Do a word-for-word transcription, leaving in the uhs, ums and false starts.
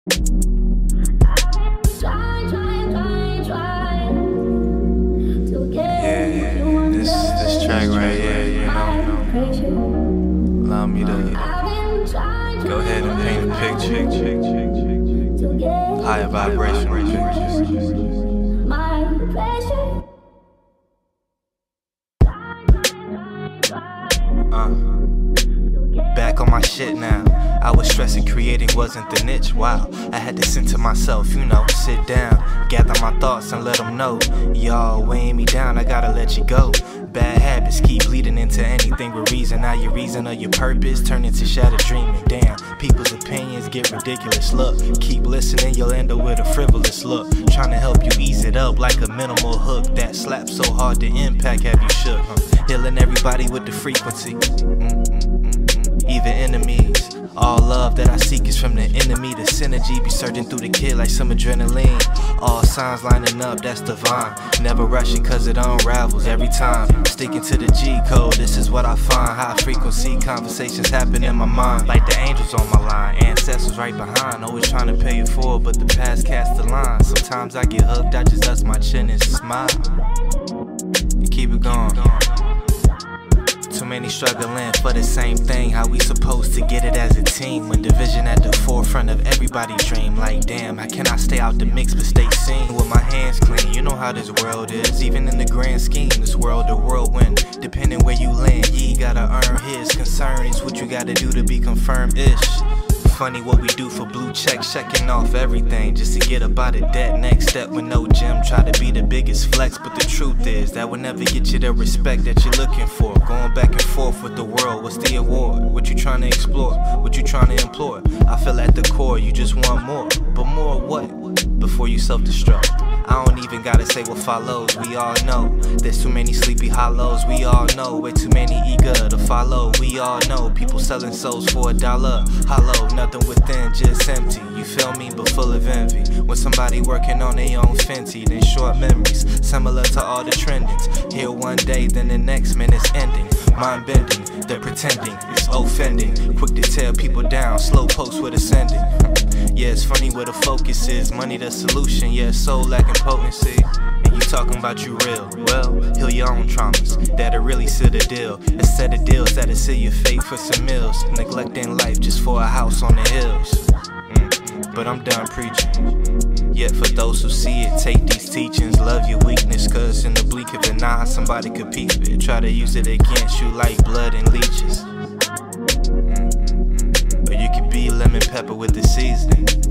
Allow me to go ahead and paint a picture, higher vibrational pictures. Uh, back on my shit now. I was stressing creating wasn't the niche, wow. I had to center myself, you know, sit down, gather my thoughts and let them know. Y'all weighing me down, I gotta let you go. Bad habits keep bleeding into anything with reason. Now your reason or your purpose turn into shattered dreaming. Damn, people's opinions get ridiculous. Look, keep listening, you'll end up with a frivolous look. Trying to help you ease it up like a minimal hook that slaps so hard the impact have you shook, huh? Healing everybody with the frequency. Mm-mm-mm-mm. Even enemies. All love that I seek is from the enemy. The synergy be surging through the kid like some adrenaline. All signs lining up, that's divine. Never rushing cause it unravels every time. Sticking to the G code, this is what I find. High frequency conversations happen in my mind. Like the angels on my line, ancestors right behind. Always trying to pay it forward, but the past casts the line. Sometimes I get hooked, I just dust my chin and smile. And keep it going. Too many struggling for the same thing. How we supposed to get it as a team when division at the forefront of everybody's dream? Like damn, how can I stay out the mix but stay seen with my hands clean? You know how this world is, even in the grand scheme. This world a whirlwind, depending where you land. Ye gotta earn his. Concern is what you gotta do to be confirmed-ish. Funny what we do for blue checks, checking off everything just to get up out of debt. Next step with no gym, try to be the biggest flex. But the truth is that will never get you the respect that you're looking for. Going back and forth with the world, what's the award? What you trying to explore? What you trying to implore? I feel at the core you just want more, but more what? Before you self-destruct. I don't even gotta say what follows, we all know. There's too many sleepy hollows, we all know. Way too many eager to follow, we all know. People selling souls for a dollar, hollow, nothing within, just empty. You feel me, but full of envy. When somebody working on their own Fenty, then short memories, similar to all the trendings. Here one day, then the next minute's ending. Mind bending, they're pretending, it's offending. Quick to tear people down, slow post with ascending. Yeah, it's funny where the focus is, money the solution, yeah, soul lacking potency. And you talking about you real, well, heal your own traumas, that'll really seal the deal. A set of deals that'll seal your fate for some meals. Neglecting life just for a house on the hills. Mm, but I'm done preaching. Yet for those who see it, take these teachings. Love your weakness, cause in the blink of an eye somebody could peep it. Try to use it against you like blood and leeches. Lemon pepper with the seasoning.